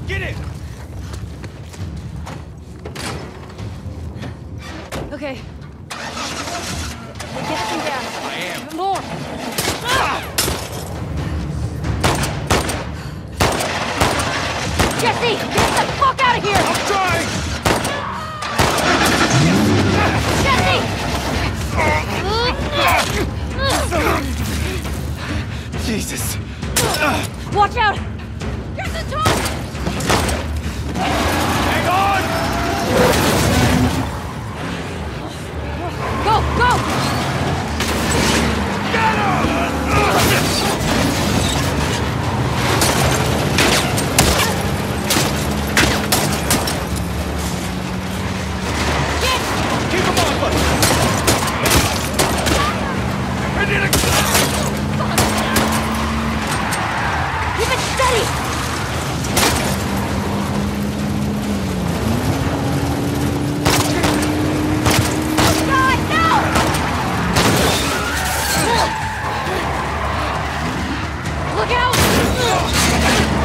Get it! Okay. Get this thing down. I am. Even more. Jesse, get the fuck out of here! I'm trying! Jesse! Jesus! Watch out! Here's the door! Hang on! Go, go! Get him! Keep him off us! I need a... Keep it steady! Oh God, no! Look out!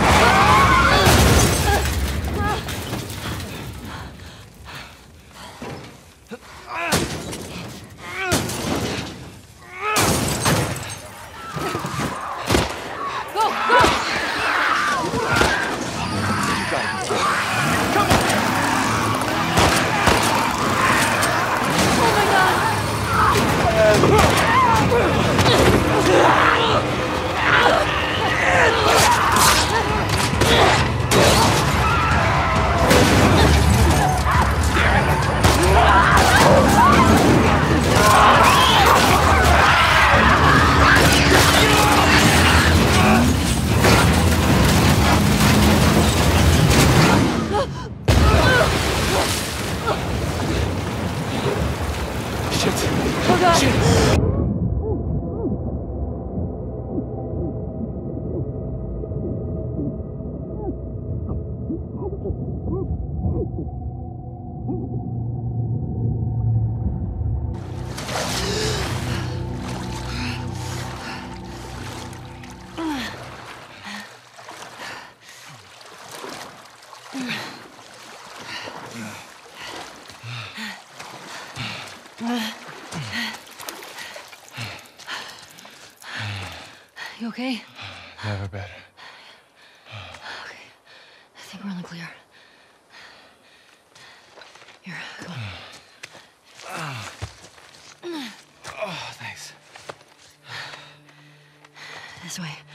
Go, go! Oh my God! Shit! Oh God! Shit! You okay? Never better. Okay. I think we're in the clear. Here, come on. Oh, thanks. This way.